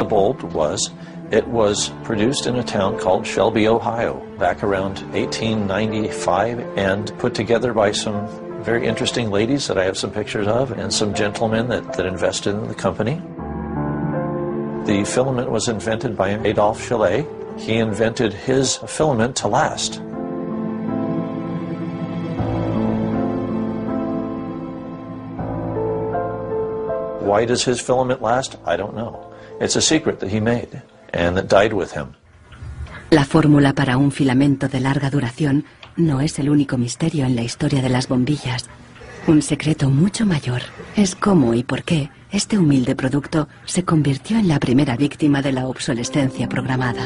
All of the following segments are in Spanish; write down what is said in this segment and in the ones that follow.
the bulb was, it was produced in a town called Shelby, Ohio, back around 1895, and put together by some very interesting ladies that I have some pictures of, and some gentlemen that invested in the company. The filament was invented by Adolphe Chaillet. He invented his filament to last. Why does his filament last? I don't know. It's a secret that he made and that died with him. La fórmula para un filamento de larga duración no es el único misterio en la historia de las bombillas. Un secreto mucho mayor es cómo y por qué este humilde producto se convirtió en la primera víctima de la obsolescencia programada.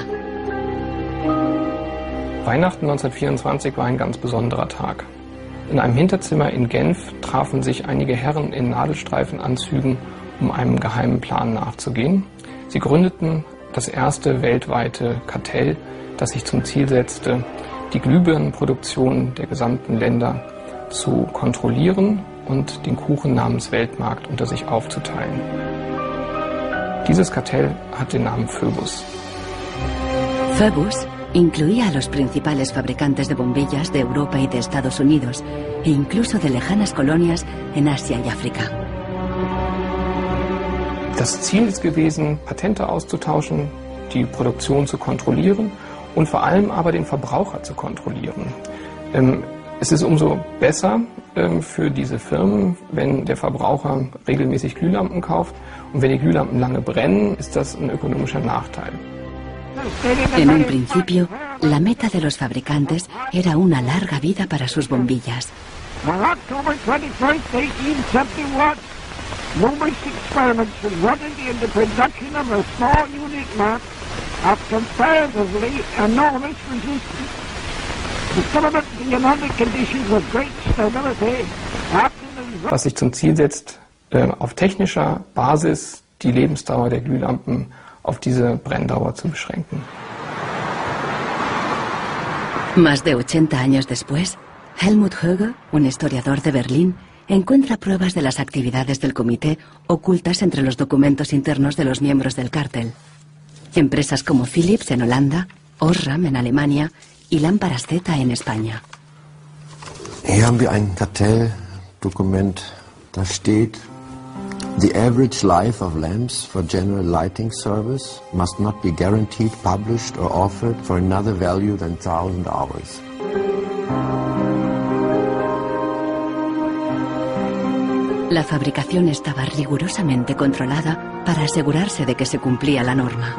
Weihnachten 1924 war ein ganz besonderer Tag. In einem Hinterzimmer in Genf trafen sich einige Herren in Nadelstreifenanzügen, um einem geheimen Plan nachzugehen. Sie gründeten das erste weltweite Kartell, das sich zum Ziel setzte, die Glühbirnenproduktion der gesamten Länder zu kontrollieren und den Kuchen namens Weltmarkt unter sich aufzuteilen. Dieses Kartell hat den Namen Phoebus. Phoebus incluía a los principales fabricantes de bombillas de Europa y de Estados Unidos, e incluso de lejanas colonias en Asia y África. Das Ziel ist gewesen, Patente auszutauschen, die Produktion zu kontrollieren und vor allem aber den Verbraucher zu kontrollieren. Es ist umso besser für diese Firmen, wenn der Verbraucher regelmäßig Glühlampen kauft, und wenn die Glühlampen lange brennen, ist das ein ökonomischer Nachteil. En un principio, la meta de los fabricantes era una larga vida para sus bombillas. On October 21st, 1871, numerous experiments resulted in the production of a small unit lamp of comparatively enormous resistance. The filament being under conditions of great stability. Was sich zum Ziel setzt, auf technischer Basis die Lebensdauer der Glühlampen auf diese Brenndauer zu beschränken. Más de 80 años después, Helmut Höge, un historiador de Berlín, encuentra pruebas de las actividades del comité ocultas entre los documentos internos de los miembros del cártel. Empresas como Philips en Holanda, Osram en Alemania y Lámparas Z en España. Hier haben wir ein Kartelldokument, da steht: The average life of lamps for general lighting service must not be guaranteed, published or offered for another value than 1,000 hours. La fabricación estaba rigurosamente controlada para asegurarse de que se cumplía la norma.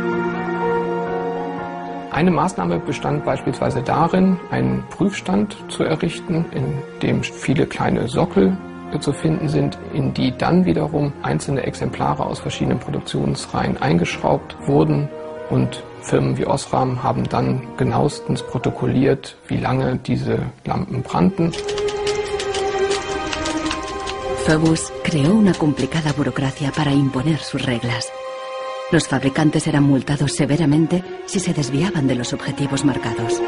Eine Maßnahme bestand beispielsweise darin, einen Prüfstand zu errichten, in dem viele kleine Sockel zu finden sind, in die dann wiederum einzelne Exemplare aus verschiedenen Produktionsreihen eingeschraubt wurden, und Firmen wie Osram haben dann genauestens protokolliert, wie lange diese Lampen brannten. Phoebus creó una complicada burocracia para imponer sus reglas. Los fabricantes eran multados severamente si se desviaban de los objetivos marcados.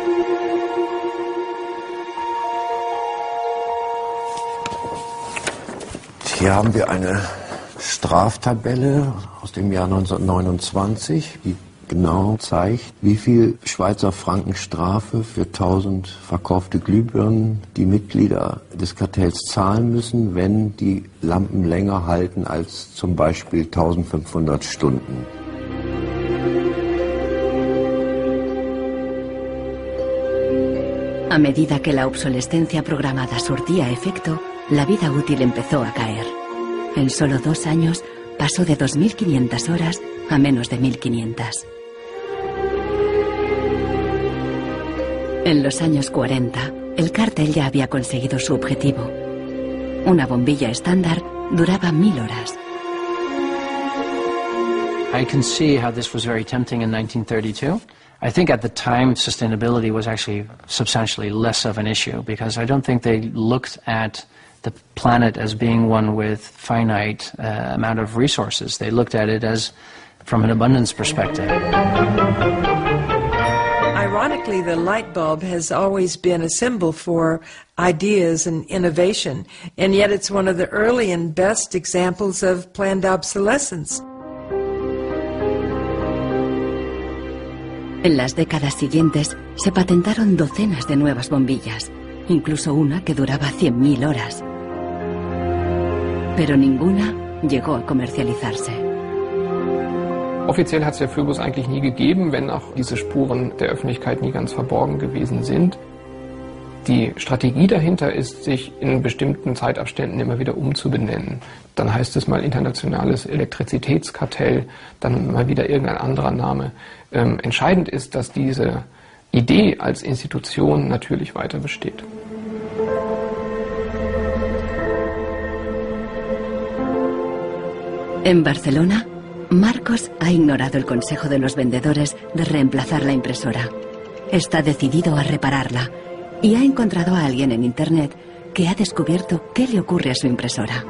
Hier haben wir eine Straftabelle aus dem Jahr 1929, die genau zeigt, wie viel Schweizer Franken Strafe für 1000 verkaufte Glühbirnen die Mitglieder des Kartells zahlen müssen, wenn die Lampen länger halten als zum Beispiel 1500 Stunden. A medida que la obsolescencia programada surtía efecto, la vida útil empezó a caer. En solo 2 años pasó de 2.500 horas a menos de 1.500. En los años 40, el cártel ya había conseguido su objetivo. Una bombilla estándar duraba 1000 horas. I can see how this was very tempting in 1932. I think at the time sustainability was actually substantially less of an issue, because I don't think they looked at the planet as being one with finite amount of resources. They looked at it as from an abundance perspective. Ironically, the light bulb has always been a symbol for ideas and innovation, and yet it's one of the early and best examples of planned obsolescence. En las décadas siguientes se patentaron docenas de nuevas bombillas, incluso una que duraba 100.000 horas. Pero ninguna llegó a comercializarse. Offiziell hat es der Phoebus eigentlich nie gegeben, wenn auch diese Spuren der Öffentlichkeit nie ganz verborgen gewesen sind. Die Strategie dahinter ist, sich in bestimmten Zeitabständen immer wieder umzubenennen. Dann heißt es mal internationales Elektrizitätskartell, dann mal wieder irgendein anderer Name. Entscheidend ist, dass diese Idee als Institution natürlich weiter besteht. En Barcelona, Marcos ha ignorado el consejo de los vendedores de reemplazar la impresora. Está decidido a repararla y ha encontrado a alguien en Internet que ha descubierto qué le ocurre a su impresora.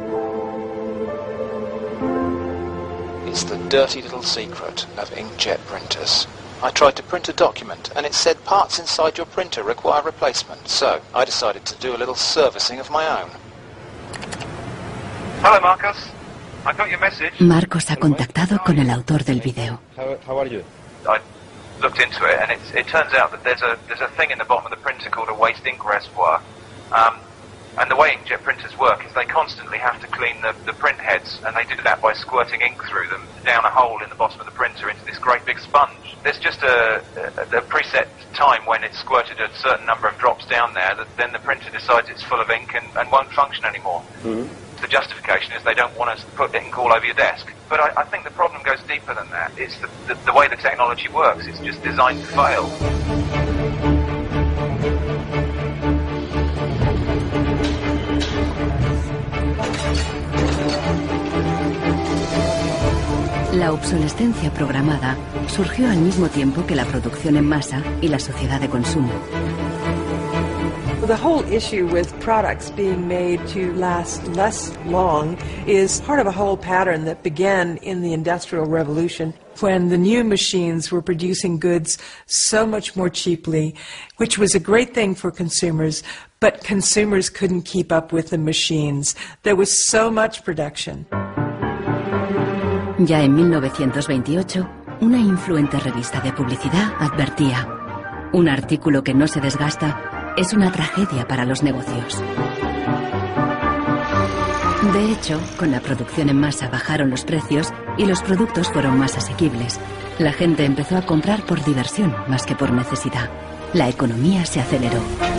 It's the dirty little secret of inkjet printers. I tried to print a document and it said parts inside your printer require replacement, so I decided to do a little servicing of my own. Hello, Marcos. I got your message. Marcos ha contactado con el autor del video. How are you? I looked into it, and it turns out that there's a thing in the bottom of the printer called a waste ink reservoir. And the way inkjet printers work is they constantly have to clean the print heads, and they do that by squirting ink through them down a hole in the bottom of the printer into this great big sponge. There's just a preset time when it's squirted a certain number of drops down there that then the printer decides it's full of ink and won't function anymore. Mm-hmm. The justification is they don't want us to put ink all over your desk. But I think the problem goes deeper than that. It's the way the technology works. It's just designed to fail. La obsolescencia programada surgió al mismo tiempo que la producción en masa y la sociedad de consumo. The whole issue with products being made to last less long is part of a whole pattern that began in the Industrial Revolution, when the new machines were producing goods so much more cheaply, which was a great thing for consumers, but consumers couldn't keep up with the machines. There was so much production. Ya en 1928, una influente revista de publicidad advertía: un artículo que no se desgasta es una tragedia para los negocios. De hecho, con la producción en masa bajaron los precios y los productos fueron más asequibles. La gente empezó a comprar por diversión más que por necesidad. La economía se aceleró.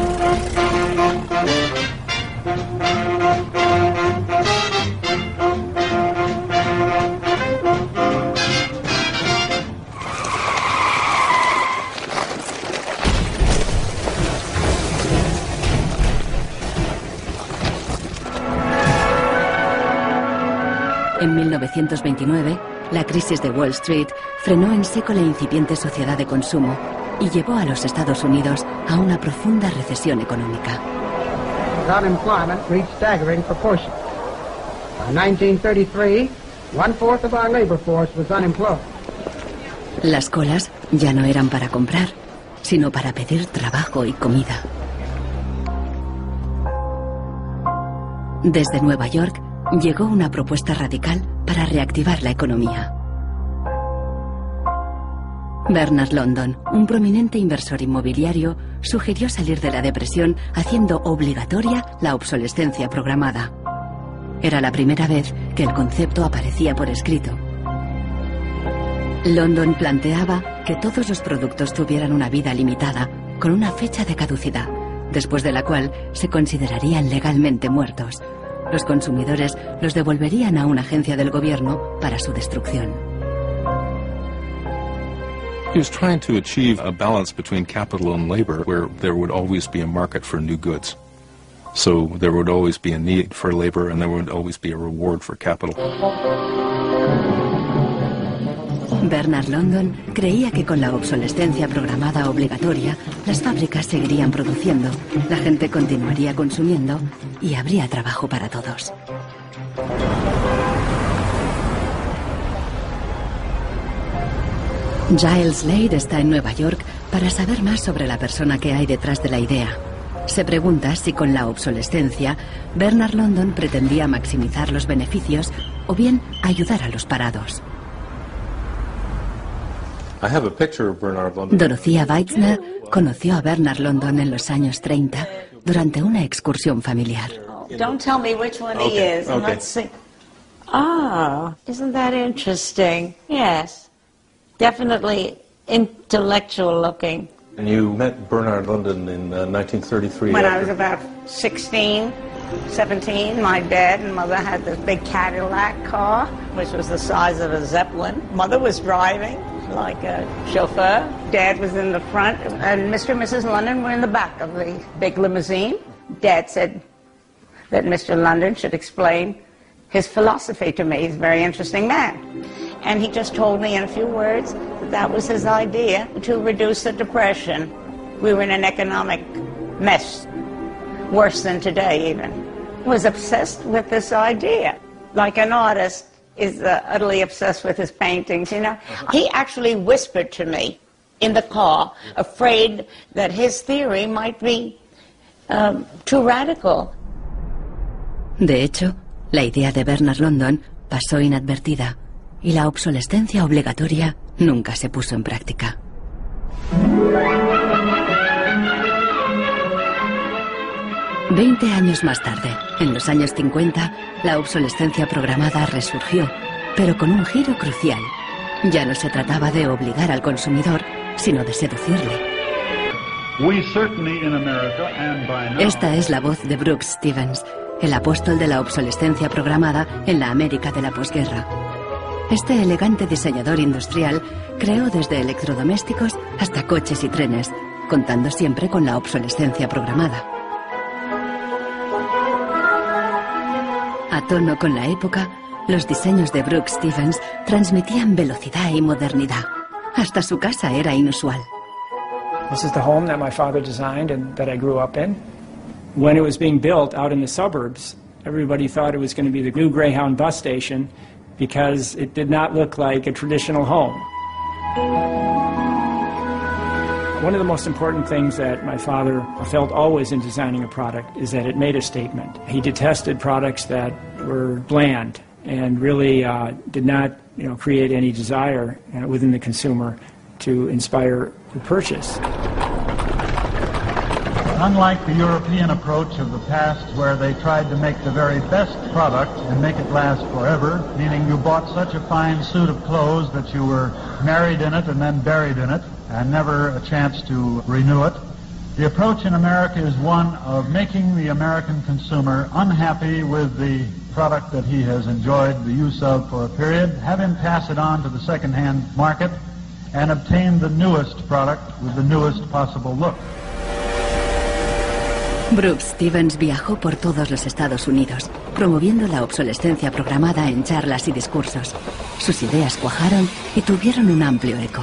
En 1929, la crisis de Wall Street frenó en seco la incipiente sociedad de consumo y llevó a los Estados Unidos a una profunda recesión económica. Unemployment reached staggering proportions. By 1933, 1/4 of our labor force was unemployed. Las colas ya no eran para comprar, sino para pedir trabajo y comida. Desde Nueva York llegó una propuesta radical para reactivar la economía. Bernard London, un prominente inversor inmobiliario, sugirió salir de la depresión haciendo obligatoria la obsolescencia programada. Era la primera vez que el concepto aparecía por escrito. London planteaba que todos los productos tuvieran una vida limitada, con una fecha de caducidad, después de la cual se considerarían legalmente muertos. Los consumidores los devolverían a una agencia del gobierno para su destrucción. He was trying to achieve a balance between capital and labor where there would always be a market for new goods. So there would always be a need for labor and there would always be a reward for capital. Bernard London creía que con la obsolescencia programada obligatoria, las fábricas seguirían produciendo, la gente continuaría consumiendo y habría trabajo para todos. Giles Slade está en Nueva York para saber más sobre la persona que hay detrás de la idea. Se pregunta si con la obsolescencia Bernard London pretendía maximizar los beneficios o bien ayudar a los parados. I have a picture of Bernard London. Dorothea Weitzner conoció a Bernard London en los años 30 durante una excursión familiar. Don't tell me which one he is. And let's see. Ah, isn't that interesting? Yes. Definitely intellectual looking. And you met Bernard London in 1933. When I was about 16, 17, my dad and mother had this big Cadillac car, which was the size of a Zeppelin. Mother was driving like a chauffeur. Dad was in the front, and Mr. and Mrs. London were in the back of the big limousine. Dad said that Mr. London should explain his philosophy to me. He's a very interesting man. And he just told me in a few words that that was his idea to reduce the Depression. We were in an economic mess, worse than today even. Was obsessed with this idea. Like an artist is utterly obsessed with his paintings, you know. He actually whispered to me in the car, afraid that his theory might be too radical. De hecho, la idea de Bernard London pasó inadvertida y la obsolescencia obligatoria nunca se puso en práctica. Veinte años más tarde, en los años 50, la obsolescencia programada resurgió, pero con un giro crucial. Ya no se trataba de obligar al consumidor, sino de seducirle. Esta es la voz de Brooks Stevens, el apóstol de la obsolescencia programada en la América de la posguerra. Este elegante diseñador industrial creó desde electrodomésticos hasta coches y trenes, contando siempre con la obsolescencia programada. A tono con la época, los diseños de Brooks Stevens transmitían velocidad y modernidad. Hasta su casa era inusual. This is the home that my father designed and that I grew up in. When it was being built out in the suburbs, everybody thought it was going to be the new Greyhound bus station because it did not look like a traditional home. One of the most important things that my father felt always in designing a product is that it made a statement. He detested products that were bland and really did not, create any desire within the consumer to inspire the purchase. Unlike the European approach of the past where they tried to make the very best product and make it last forever, meaning you bought such a fine suit of clothes that you were married in it and then buried in it and never a chance to renew it, the approach in America is one of making the American consumer unhappy with the product that he has enjoyed the use of for a period, have him pass it on to the second-hand market, and obtain the newest product with the newest possible look. Brooks Stevens viajó por todos los Estados Unidos, promoviendo la obsolescencia programada en charlas y discursos. Sus ideas cuajaron y tuvieron un amplio eco.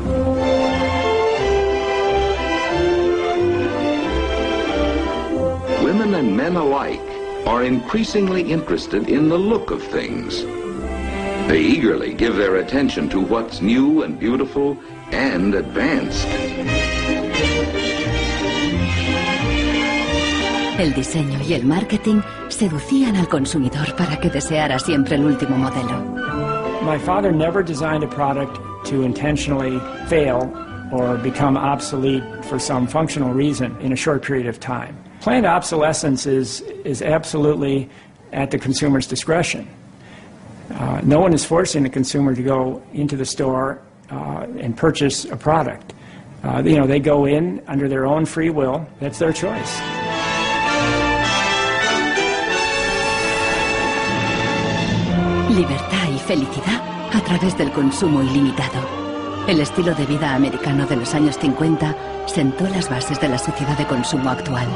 Women and men alike are increasingly interested in the look of things. They eagerly give their attention to what's new and beautiful and advanced. El diseño y el marketing seducían al consumidor para que deseara siempre el último modelo. My father never designed a product to intentionally fail or become obsolete for some functional reason in a short period of time. Planned obsolescence is absolutely at the consumer's discretion. No one is forcing the consumer to go into the store and purchase a product. They go in under their own free will. That's their choice. Libertad y felicidad a través del consumo ilimitado. El estilo de vida americano de los años 50 sentó las bases de la sociedad de consumo actual.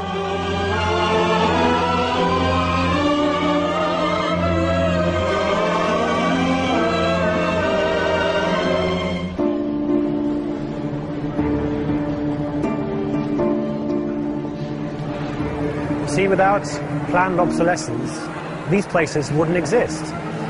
See, without planned obsolescence, these places wouldn't exist.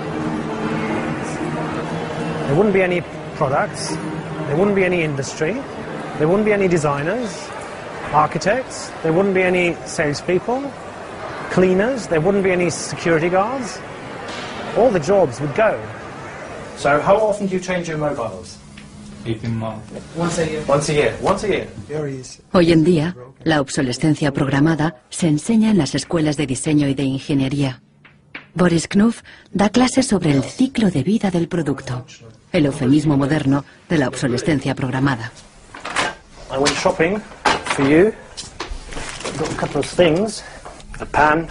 There wouldn't be any products, there wouldn't be any industry, there wouldn't be any designers, architects, there wouldn't be any salespeople, cleaners, there wouldn't be any security guards. All the jobs would go. So how often do you change your mobiles? 18 months. Once a year. Hoy en día, la obsolescencia programada se enseña en las escuelas de diseño y de ingeniería. Boris Knuth da clases sobre el ciclo de vida del producto, el eufemismo moderno de la obsolescencia programada. I went shopping for you. Got a couple of things. A pan,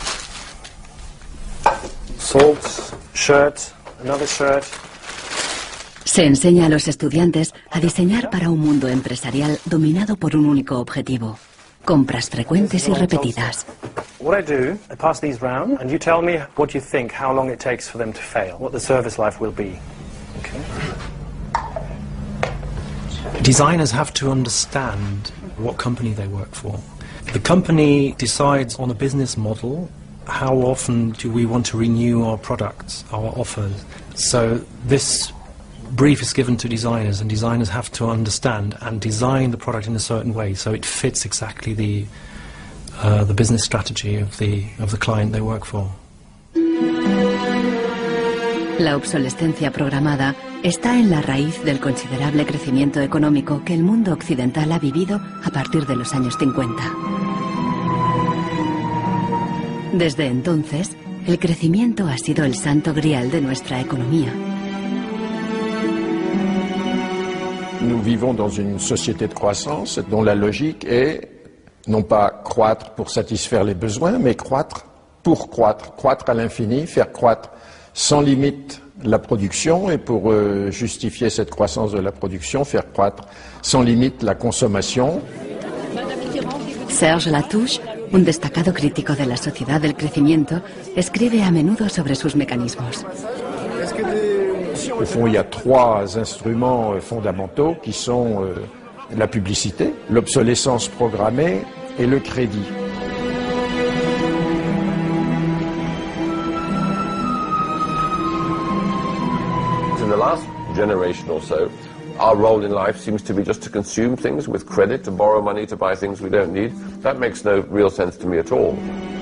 salts, shirt, another shirt. Se enseña a los estudiantes a diseñar para un mundo empresarial dominado por un único objetivo: compras frecuentes y repetidas. What I do, I pass these round, and you tell me what you think, how long it takes for them to fail, what the service life will be. Okay. Designers have to understand what company they work for. The company decides on a business model. How often do we want to renew our products, our offers? So this brief is given to designers, and designers have to understand and design the product in a certain way so it fits exactly the business strategy of the client they work for. La obsolescencia programada está en la raíz del considerable crecimiento económico que el mundo occidental ha vivido a partir de los años 50. Desde entonces, el crecimiento ha sido el santo grial de nuestra economía. Nous vivons dans une société de croissance dont la logique est non pas croître pour satisfaire les besoins, mais croître pour croître, croître à l'infini, faire croître sans limite la production et pour justifier cette croissance de la production, faire croître sans limite la consommation. Serge Latouche, un destacado crítico de la sociedad del crecimiento, escribe a menudo sobre sus mecanismos. Au fond, il y a trois instruments fondamentaux qui sont la publicité, l'obsolescence programmée et le crédit. In the last generation or so, our role in life seems to be just to consume things with credit, to borrow money to buy things we don't need. That makes no real sense to me at all.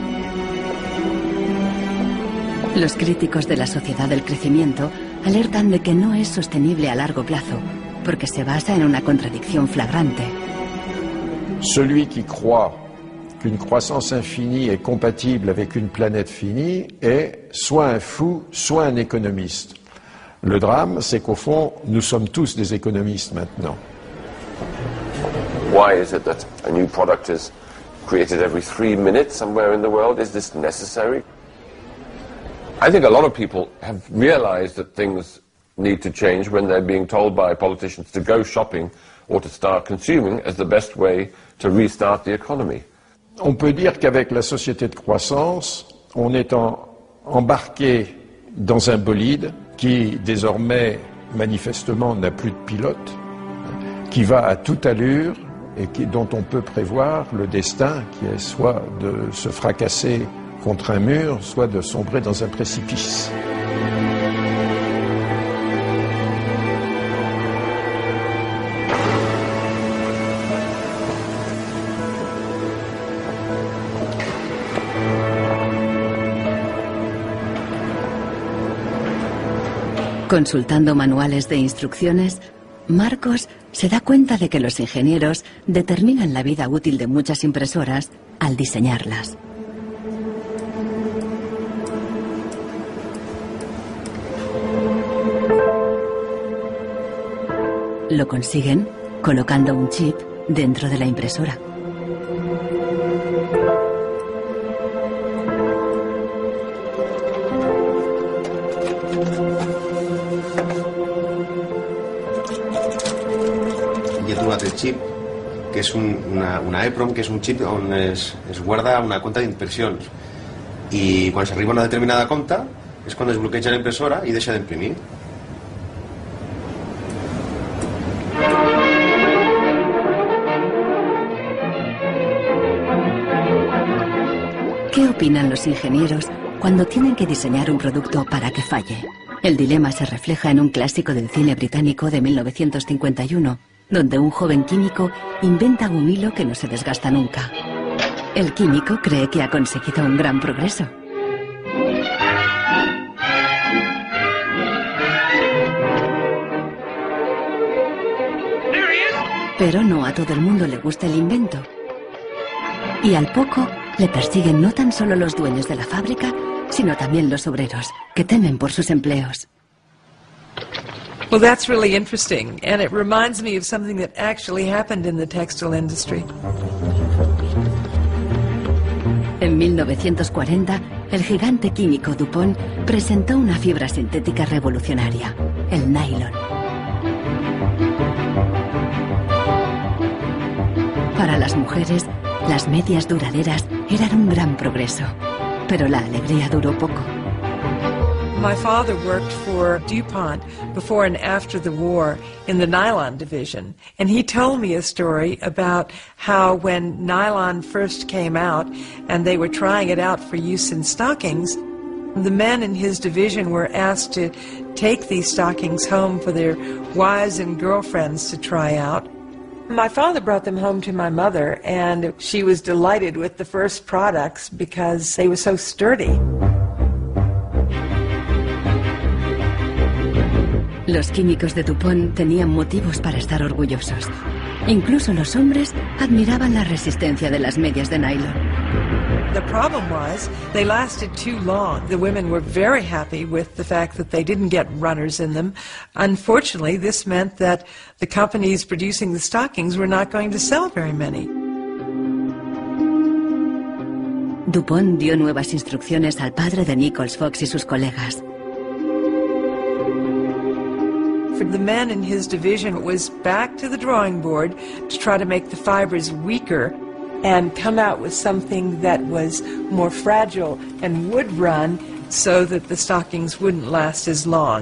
Los críticos de la sociedad del crecimiento alertan de que no es sostenible a largo plazo, porque se basa en una contradicción flagrante. Celui qui croit qu'une croissance infinie est compatible avec une planète finie est soit un fou, soit un économiste. Le drame, c'est qu'au fond, nous sommes tous des économistes maintenant. Why is it that a new product is created every 3 minutes somewhere in the world? Is this necessary? I think a lot of people have realized that things need to change when they're being told by politicians to go shopping or to start consuming as the best way to restart the economy. On peut dire qu'avec la société de croissance, on est embarqué dans un bolide qui désormais manifestement n'a plus de pilote, qui va à toute allure et dont on peut prévoir le destin qui est soit de se fracasser contre un mur, soit de sombrer dans un précipice. Consultando manuales de instrucciones, Marcos se da cuenta de que los ingenieros determinan la vida útil de muchas impresoras al diseñarlas. Lo consiguen colocando un chip dentro de la impresora. I he trobat el xip, que és una EEPROM, que és un xip on es guarda una compta d'impressions. I quan s'arriba a una determinada compta és quan es bloqueja la impressora i deixa d'imprimir. ¿Qué opinan los ingenieros cuando tienen que diseñar un producto para que falle? El dilema se refleja en un clásico del cine británico de 1951, donde un joven químico inventa un hilo que no se desgasta nunca. El químico cree que ha conseguido un gran progreso. Pero no a todo el mundo le gusta el invento. Y al poco le persiguen no tan solo los dueños de la fábrica, sino también los obreros, que temen por sus empleos. Well, that's really interesting, and it reminds me of something that actually happened in the textile industry. En 1940, el gigante químico DuPont presentó una fibra sintética revolucionaria, el nylon. Para las mujeres, las medias duraderas eran un gran progreso, pero la alegría duró poco. My father worked for DuPont before and after the war in the nylon division, and he told me a story about how when nylon first came out and they were trying it out for use in stockings, the men in his division were asked to take these stockings home for their wives and girlfriends to try out. My father brought them home to my mother, and she was delighted with the first products because they were so sturdy. Los químicos de DuPont tenían motivos para estar orgullosos. Incluso los hombres admiraban la resistencia de las medias de nylon. The problem was they lasted too long. The women were very happy with the fact that they didn't get runners in them. Unfortunately, this meant that the companies producing the stockings were not going to sell very many. DuPont dio nuevas instrucciones al padre de Nichols Fox y sus colegas. For the men in his division, it was back to the drawing board to try to make the fibers weaker and come out with something that was more fragile and would run so that the stockings wouldn't last as long.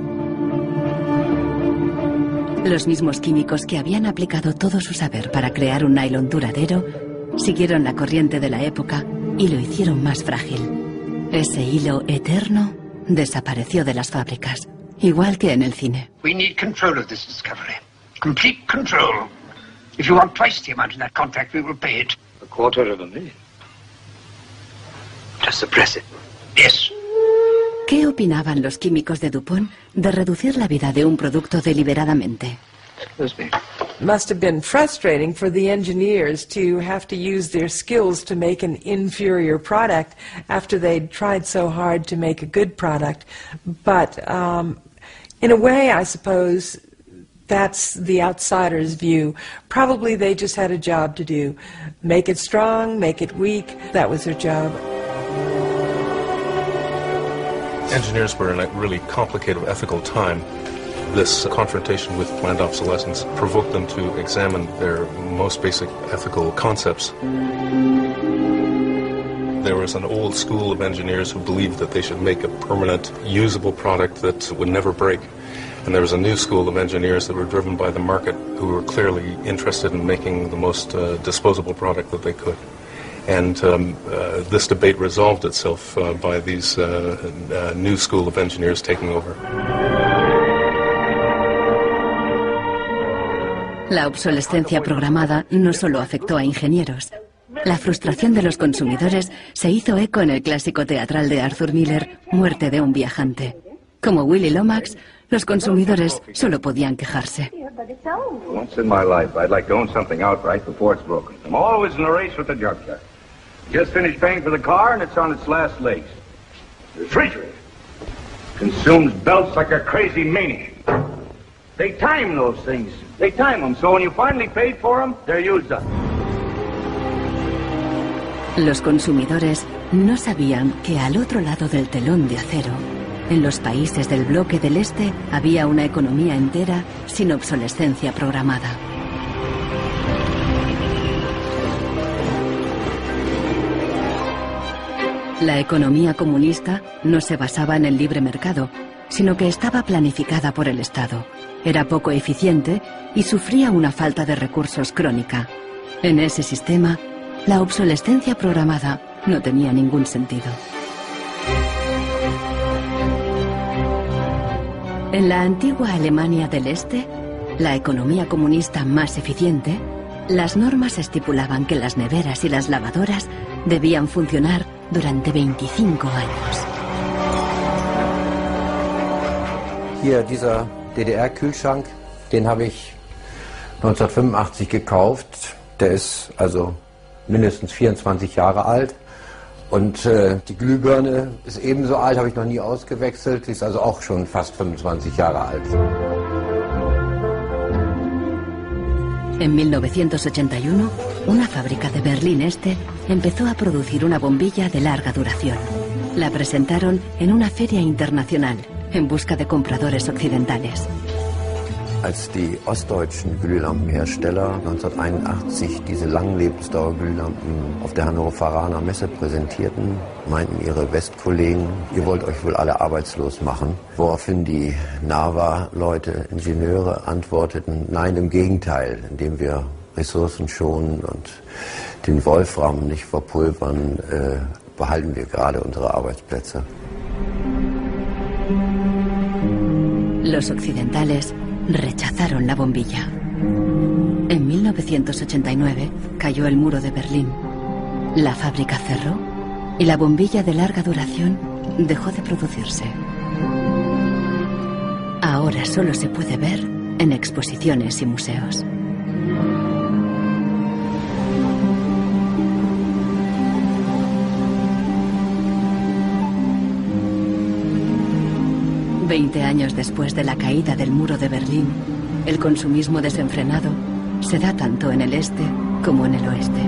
Los mismos químicos que habían aplicado todo su saber para crear un nylon duradero siguieron la corriente de la época y lo hicieron más frágil. Ese hilo eterno desapareció de las fábricas, igual que en el cine. We need control of this discovery. Complete control. If you want twice the amount in that contract, we will pay it. $250,000. To suppress it. Yes. ¿Qué opinaban los químicos de DuPont de reducir la vida de un producto deliberadamente? Must have been frustrating for the engineers to have to use their skills to make an inferior product after they'd tried so hard to make a good product. But in a way, I suppose that's the outsider's view. Probably they just had a job to do. Make it strong, make it weak. That was their job. Engineers were in a really complicated ethical time. This confrontation with planned obsolescence provoked them to examine their most basic ethical concepts. There was an old school of engineers who believed that they should make a permanent, usable product that would never break. And there was a new school of engineers that were driven by the market who were clearly interested in making the most disposable product that they could. And this debate resolved itself by these new school of engineers taking over. La obsolescencia programada no solo afectó a ingenieros. La frustración de los consumidores se hizo eco en el clásico teatral de Arthur Miller, Muerte de un viajante. Como Willy Lomax, los consumidores solo podían quejarse. Once in my life, I'd like to own something outright before it's broken. I'm always in a race with the junkyard. Just finished paying for the car and it's on its last legs. The refrigerator consumes belts like a crazy maniac. They time those things. They time them, so when you finally paid for them, they're used up. Los consumidores no sabían que al otro lado del telón de acero, en los países del bloque del Este, había una economía entera sin obsolescencia programada. La economía comunista no se basaba en el libre mercado, sino que estaba planificada por el Estado. Era poco eficiente y sufría una falta de recursos crónica. En ese sistema, la obsolescencia programada no tenía ningún sentido. En la antigua Alemania del Este, la economía comunista más eficiente, las normas estipulaban que las neveras y las lavadoras debían funcionar durante 25 años. Hier, dieser DDR-Kühlschrank, den habe ich 1985 gekauft. Der ist also mindestens 24 Jahre alt. Und die Glühbirne ist ebenso alt, habe ich noch nie ausgewechselt. Die ist also auch schon fast 25 Jahre alt. En 1981, una fábrica de Berlín Este empezó a producir una bombilla de larga duración. La presentaron en una feria internacional en busca de compradores occidentales. Als die ostdeutschen Glühlampenhersteller 1981 diese Langlebensdauerglühlampen auf der Hannoveraner Messe präsentierten, meinten ihre Westkollegen, ihr wollt euch wohl alle arbeitslos machen. Woraufhin die NAVA-Leute, Ingenieure, antworteten, nein, im Gegenteil, indem wir Ressourcen schonen und den Wolfram nicht verpulvern, behalten wir gerade unsere Arbeitsplätze. Los occidentales rechazaron la bombilla. En 1989 cayó el muro de Berlín. La fábrica cerró y la bombilla de larga duración dejó de producirse. Ahora solo se puede ver en exposiciones y museos. Veinte años después de la caída del muro de Berlín, el consumismo desenfrenado se da tanto en el este como en el oeste.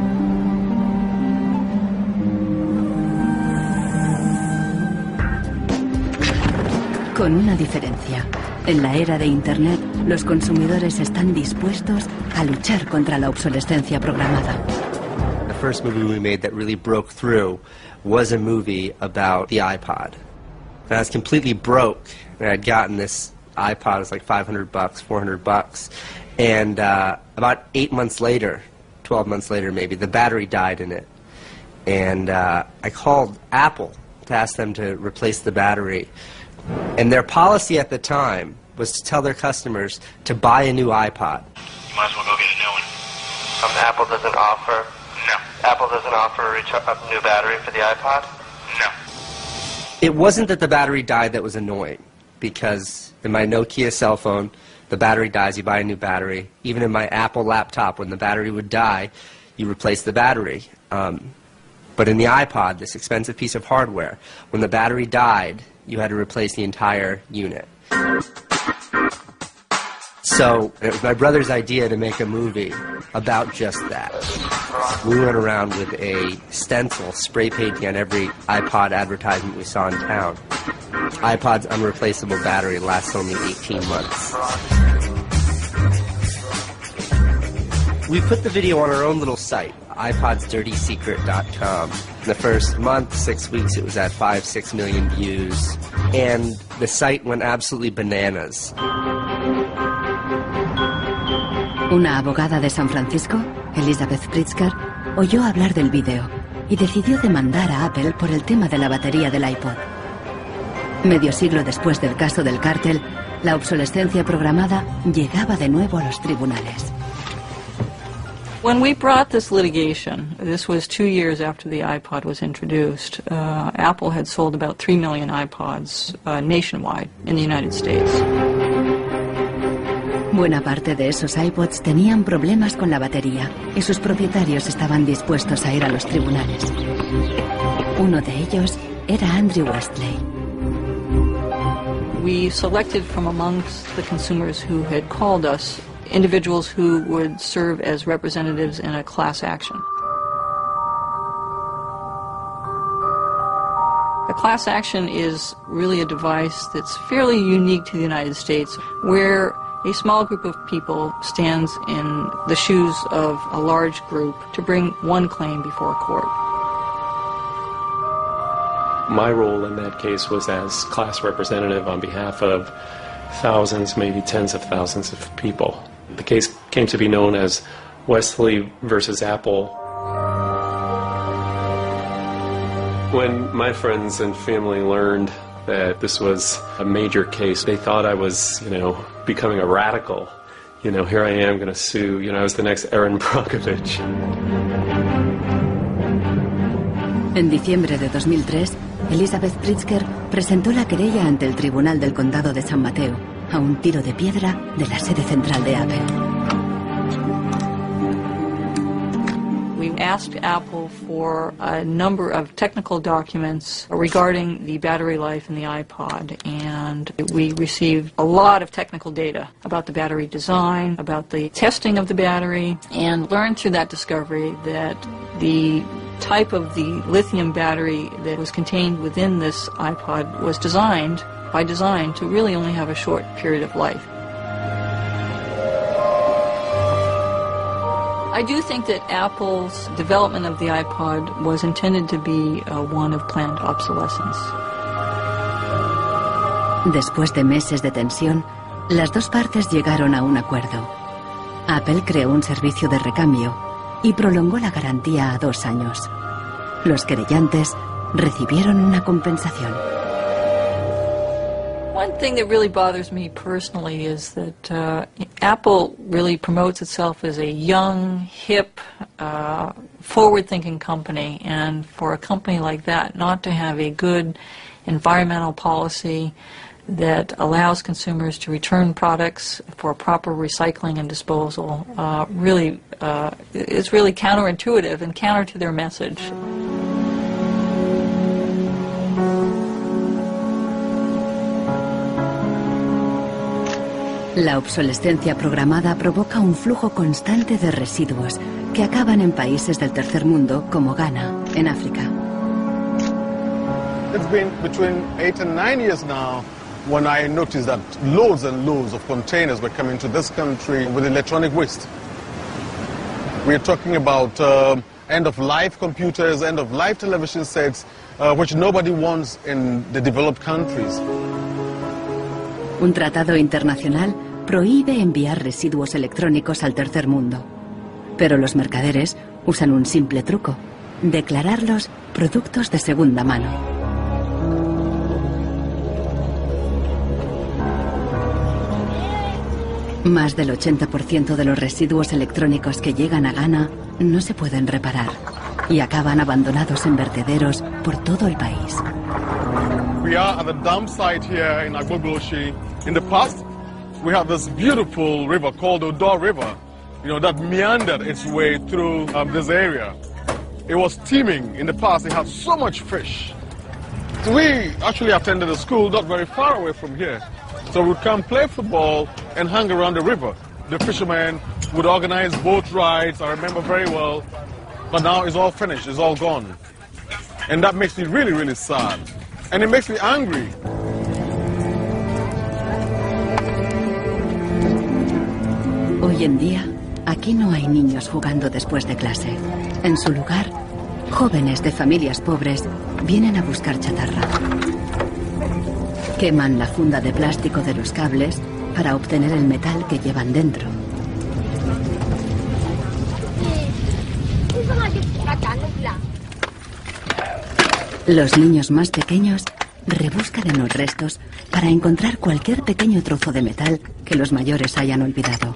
Con una diferencia. En la era de Internet, los consumidores están dispuestos a luchar contra la obsolescencia programada. The first movie we made that really broke through was a movie about the iPod. And I was completely broke, and I'd gotten this iPod. It was like $500, $400, and about 8 months later, 12 months later maybe, the battery died in it. And I called Apple to ask them to replace the battery. And their policy at the time was to tell their customers to buy a new iPod. You might as well go get a new one. Apple doesn't offer? No. Apple doesn't offer a new battery for the iPod? No. It wasn't that the battery died that was annoying, because in my Nokia cell phone, the battery dies, you buy a new battery. Even in my Apple laptop, when the battery would die, you replace the battery. But in the iPod, this expensive piece of hardware, when the battery died, you had to replace the entire unit. So it was my brother's idea to make a movie about just that. We went around with a stencil spray painting on every iPod advertisement we saw in town. iPod's unreplaceable battery lasts only 18 months. We put the video on our own little site, iPodsDirtySecret.com. In the first month, 6 weeks, it was at 5-6 million views. And the site went absolutely bananas. Una abogada de San Francisco, Elizabeth Pritzker, oyó hablar del vídeo y decidió demandar a Apple por el tema de la batería del iPod. Medio siglo después del caso del cártel, la obsolescencia programada llegaba de nuevo a los tribunales. When we brought this litigation, this was 2 years after the iPod was introduced, Apple had sold about 3 million iPods nationwide in the United States. Buena parte de esos iPods tenían problemas con la batería y sus propietarios estaban dispuestos a ir a los tribunales. Uno de ellos era Andrew Westley. We selected from amongst the consumers who had called us individuals who would serve as representatives in a class action. A class action is really a device that's fairly unique to the United States, where a small group of people stands in the shoes of a large group to bring one claim before a court. My role in that case was as class representative on behalf of thousands, maybe tens of thousands of people. The case came to be known as Westley versus Apple. When my friends and family learned that this was a major case, they thought I was, becoming a radical. Here I am going to sue. I was the next Erin Brockovich. En diciembre de 2003, Elizabeth Pritzker presentó la querella ante el Tribunal del Condado de San Mateo, a un tiro de piedra de la sede central de Apple. We asked Apple for a number of technical documents regarding the battery life in the iPod, and we received a lot of technical data about the battery design, about the testing of the battery, and learned through that discovery that the type of the lithium battery that was contained within this iPod was designed, by design, to really only have a short period of life. I do think that Apple's development of the iPod was intended to be one of planned obsolescence. Después de meses de tensión, las dos partes llegaron a un acuerdo. Apple creó un servicio de recambio y prolongó la garantía a 2 años. Los querellantes recibieron una compensación. One thing that really bothers me personally is that Apple really promotes itself as a young, hip, forward-thinking company, and for a company like that not to have a good environmental policy that allows consumers to return products for proper recycling and disposal really is really counterintuitive and counter to their message. La obsolescencia programada provoca un flujo constante de residuos que acaban en países del tercer mundo como Ghana, en África. It's been between 8 and 9 years now when I noticed that loads and loads of containers were coming to this country with electronic waste. We're talking about end-of-life computers, end-of-life television sets, which nobody wants in the developed countries. Un tratado internacional prohíbe enviar residuos electrónicos al tercer mundo. Pero los mercaderes usan un simple truco: declararlos productos de segunda mano. Más del 80% de los residuos electrónicos que llegan a Ghana no se pueden reparar y acaban abandonados en vertederos por todo el país. We are at the dump site here in Agbogboshi. In the past, we had this beautiful river called Odo River, that meandered its way through this area. It was teeming. In the past, it had so much fish. So we actually attended a school not very far away from here. So we'd come play football and hang around the river. The fishermen would organize boat rides, I remember very well. But now it's all finished, it's all gone. And that makes me really, really sad. And it makes me angry. Hoy en día, aquí no hay niños jugando después de clase. En su lugar, jóvenes de familias pobres vienen a buscar chatarra. Queman la funda de plástico de los cables para obtener el metal que llevan dentro. Los niños más pequeños rebuscan en los restos para encontrar cualquier pequeño trozo de metal que los mayores hayan olvidado.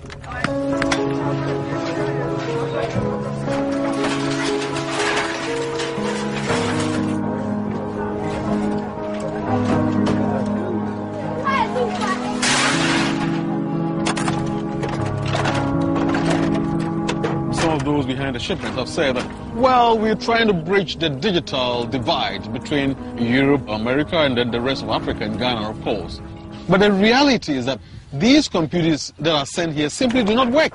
Those behind the shipment have said that, well, we're trying to bridge the digital divide between Europe, America, and then the rest of Africa and Ghana, of course. But the reality is that these computers that are sent here simply do not work.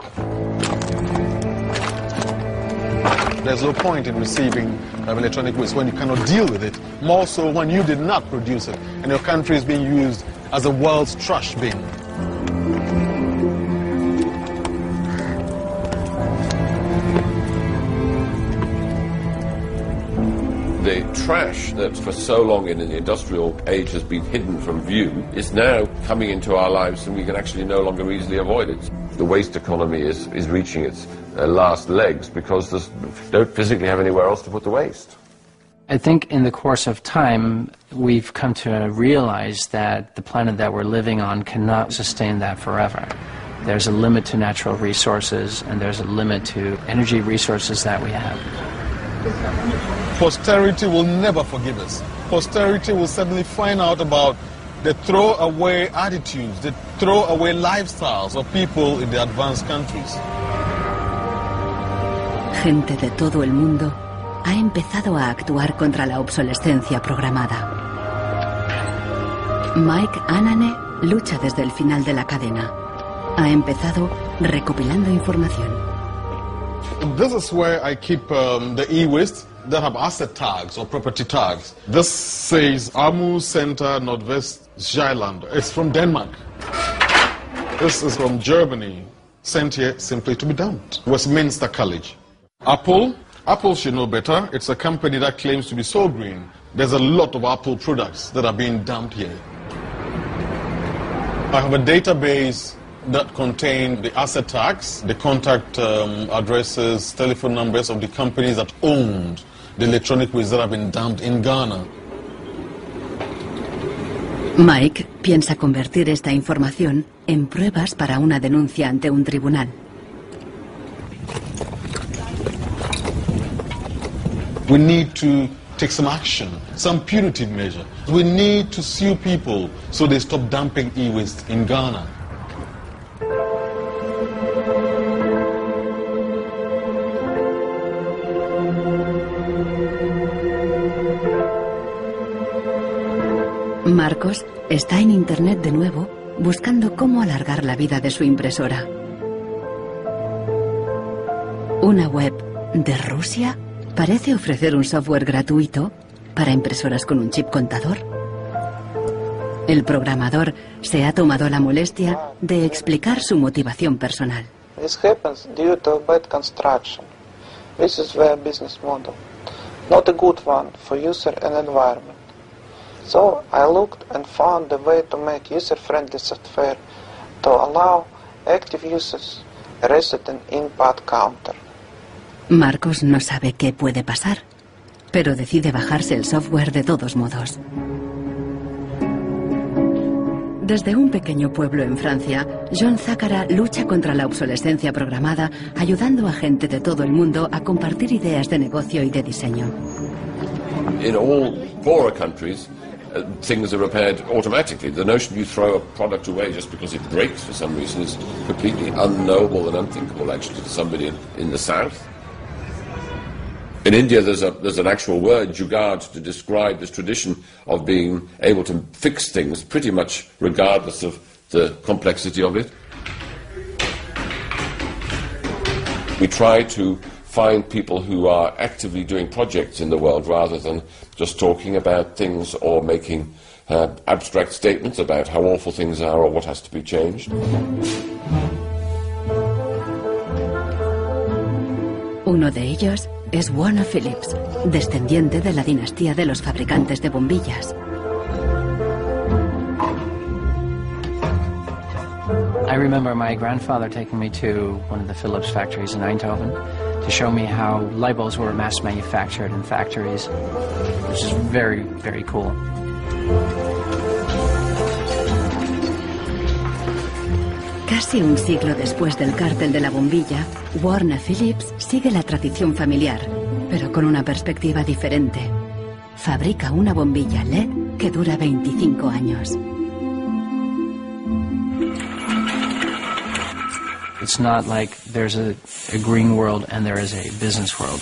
There's no point in receiving electronic waste when you cannot deal with it, more so when you did not produce it and your country is being used as the world's trash bin. The trash that for so long in the industrial age has been hidden from view is now coming into our lives and we can actually no longer easily avoid it. The waste economy is reaching its last legs because they don't physically have anywhere else to put the waste. I think in the course of time we've come to realize that the planet that we're living on cannot sustain that forever. There's a limit to natural resources and there's a limit to energy resources that we have. Posterity will never forgive us. Posterity will suddenly find out about the throwaway attitudes, the throwaway lifestyles of people in the advanced countries. gente de todo el mundo ha empezado a actuar contra la obsolescencia programada. Mike Anane lucha desde el final de la cadena. Ha empezado recopilando información. This is where I keep the e-waste that have asset tags or property tags. This says Amu Center Nordvest Jylland. It's from Denmark. This is from Germany, sent here simply to be dumped. Westminster College. Apple should know better. It's a company that claims to be so green. There's a lot of Apple products that are being dumped here. I have a database that contain the asset tags, the contact addresses, telephone numbers of the companies that owned the electronic waste that have been dumped in Ghana. Mike piensa convertir esta información en pruebas para una denuncia ante un tribunal. We need to take some action, some punitive measure. We need to sue people so they stop dumping e-waste in Ghana. Marcos está en internet de nuevo buscando cómo alargar la vida de su impresora. Una web de Rusia parece ofrecer un software gratuito para impresoras con un chip contador. El programador se ha tomado la molestia de explicar su motivación personal. This happens due to bad construction. This is their business model. Not a good one for user and environment. So I looked and found a way to make user-friendly software to allow active users a resident input counter. Marcos no sabe qué puede pasar, pero decide bajarse el software de todos modos. Desde un pequeño pueblo en Francia, John Zacara lucha contra la obsolescencia programada, ayudando a gente de todo el mundo a compartir ideas de negocio y de diseño. In all poorer countries, things are repaired automatically. The notion you throw a product away just because it breaks for some reason is completely unknowable and unthinkable, actually, to somebody in the south. In India, there's an actual word, jugaad, to describe this tradition of being able to fix things pretty much regardless of the complexity of it. We try to find people who are actively doing projects in the world rather than just talking about things or making abstract statements about how awful things are or what has to be changed. Uno de ellos es Warner Phillips, descendiente de la dinastía de los fabricantes de bombillas. I remember my grandfather taking me to one of the Philips factories in Eindhoven to show me how light bulbs were mass manufactured in factories, which is very, very cool. Casi un siglo después del cártel de la bombilla, Warner Phillips sigue la tradición familiar, pero con una perspectiva diferente. Fabrica una bombilla LED que dura 25 años. It's not like there's a green world and there is a business world.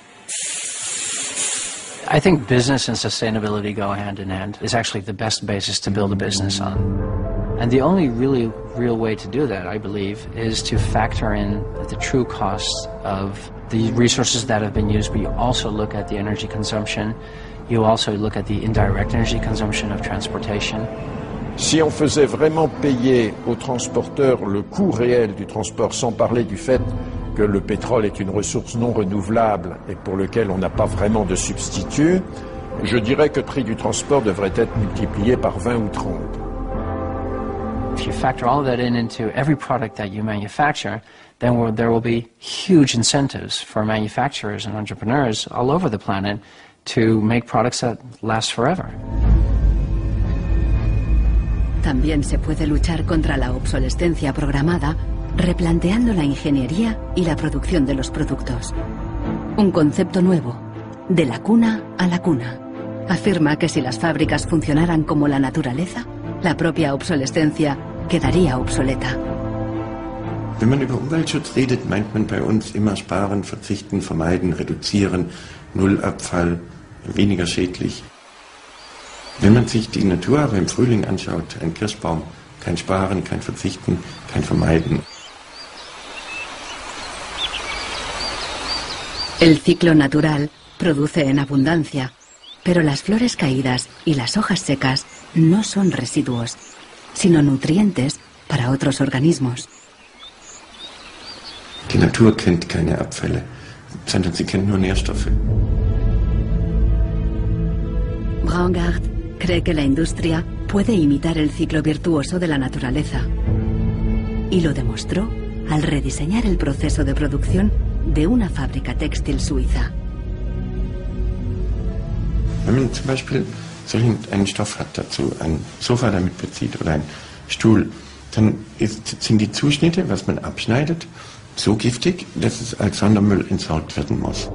I think business and sustainability go hand in hand. It's actually the best basis to build a business on. And the only really real way to do that, I believe, is to factor in the true costs of the resources that have been used, but you also look at the energy consumption, you also look at the indirect energy consumption of transportation. Si on faisait vraiment payer aux transporteurs le coût réel du transport, sans parler du fait que le pétrole est une ressource non renouvelable et pour lequel on n'a pas vraiment de substitut, je dirais que le prix du transport devrait être multiplié par 20 ou 30. If you factor all of that into every product that you manufacture, then there will be huge incentives for manufacturers and entrepreneurs all over the planet to make products that last forever. También se puede luchar contra la obsolescencia programada replanteando la ingeniería y la producción de los productos. Un concepto nuevo, de la cuna a la cuna. Afirma que si las fábricas funcionaran como la naturaleza, la propia obsolescencia quedaría obsoleta. Wenn man über Umweltschutz redet, meint man bei uns immer sparen, verzichten, vermeiden, reduzieren, Nullabfall, weniger schädlich. Wenn man sich die Natur aber im Frühling anschaut, ein Kirschbaum, kein Sparen, kein Verzichten, kein Vermeiden. El ciclo natural produce en abundancia, pero las flores caídas y las hojas secas no son residuos, sino nutrientes para otros organismos. Die Natur kennt keine Abfälle, sondern sie kennt nur Nährstoffe. Braungart cree que la industria puede imitar el ciclo virtuoso de la naturaleza. Y lo demostró al rediseñar el proceso de producción de una fábrica textil suiza. Wenn man zum Beispiel einen Stoff hat dazu, ein Sofa damit bezieht oder ein Stuhl, dann sind die Zuschnitte, was man abschneidet, so giftig, dass es als Sondermüll entsorgt werden muss.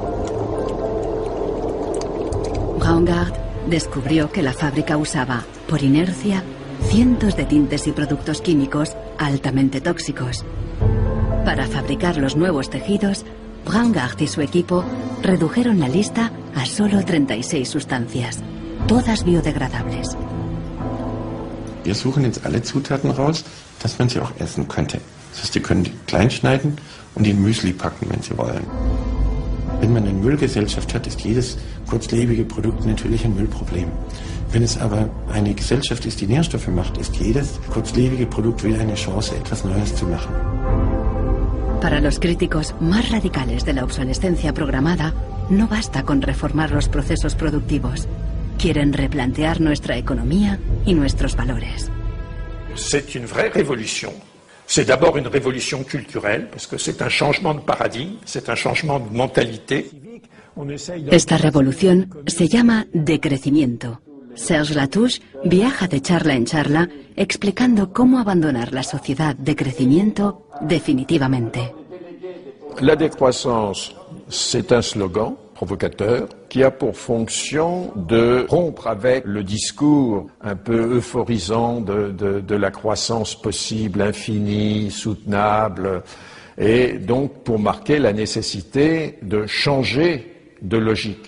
Braungart descubrió que la fábrica usaba, por inercia, cientos de tintes y productos químicos altamente tóxicos. Para fabricar los nuevos tejidos, Braungart y su equipo redujeron la lista a solo 36 sustancias, todas biodegradables. Wir suchen jetzt alle Zutaten raus, dass man sie auch essen könnte. Das heißt, Sie können die klein schneiden und in Müsli packen, wenn Sie wollen. Wenn man eine Müllgesellschaft hat, ist jedes kurzlebige Produkt natürlich ein Müllproblem. Wenn es aber eine Gesellschaft ist, die Nährstoffe macht, ist jedes kurzlebige Produkt wieder eine Chance, etwas Neues zu machen. Para los críticos más radicales de la obsolescencia programada, no basta con reformar los procesos productivos. Quieren replantear nuestra economía y nuestros valores. C'est une vraie révolution. C'est d'abord une révolution culturelle, parce que c'est un changement de paradigme, c'est un changement de mentalité. Esta revolución se llama decrecimiento. Serge Latouche viaja de charla en charla explicando cómo abandonar la sociedad de crecimiento definitivamente. La décroissance, c'est un slogan provocateur qui a pour fonction de rompre avec le discours un peu euphorisant de la croissance possible, infinie, soutenable, et donc pour marquer la nécessité de changer de logique.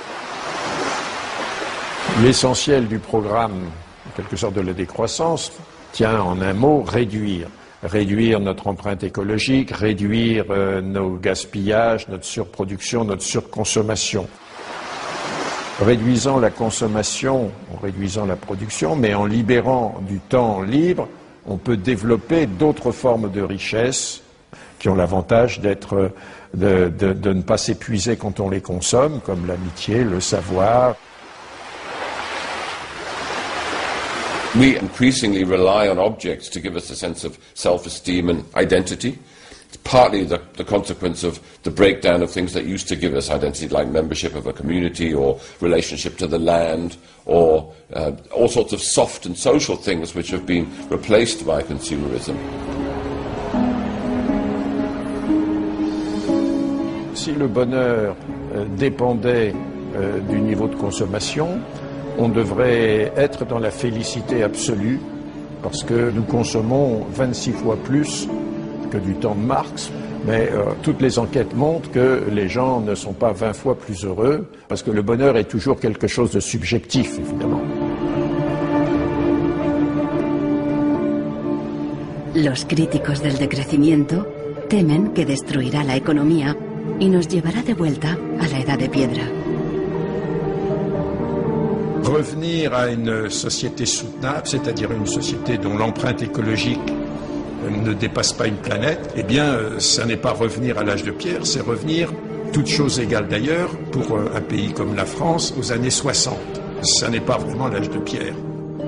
L'essentiel du programme, en quelque sorte de la décroissance, tient en un mot réduire. Réduire notre empreinte écologique, réduire nos gaspillages, notre surproduction, notre surconsommation. Réduisant la consommation, en réduisant la production, mais en libérant du temps libre, on peut développer d'autres formes de richesse qui ont l'avantage d'être, de ne pas s'épuiser quand on les consomme, comme l'amitié, le savoir. We increasingly rely on objects to give us a sense of self-esteem and identity. It's partly the consequence of the breakdown of things that used to give us identity, like membership of a community or relationship to the land, or all sorts of soft and social things which have been replaced by consumerism. Si le bonheur dépendait du niveau de consommation, on devrait être dans la félicité absolue, parce que nous consommons 26 fois plus que du temps de Marx, mais toutes les enquêtes montrent que les gens ne sont pas 20 fois plus heureux, parce que le bonheur est toujours quelque chose de subjectif, évidemment. Los críticos del decrecimiento temen que destruirá la economía y nos llevará de vuelta a la edad de piedra. Revenir à une société soutenable, c'est-à-dire une société dont l'empreinte écologique ne dépasse pas une planète, eh bien, ça n'est pas revenir à l'âge de pierre, c'est revenir, toutes choses égales d'ailleurs, pour un pays comme la France, aux années 60. Ça n'est pas vraiment l'âge de pierre.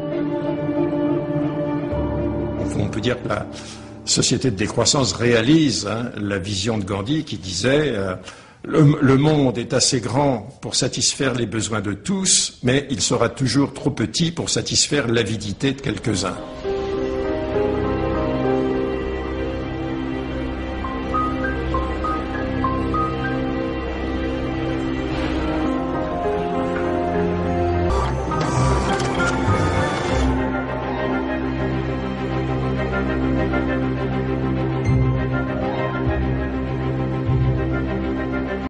On peut dire que la société de décroissance réalise la vision de Gandhi qui disait le monde est assez grand pour satisfaire les besoins de tous, mais il sera toujours trop petit pour satisfaire l'avidité de quelques-uns.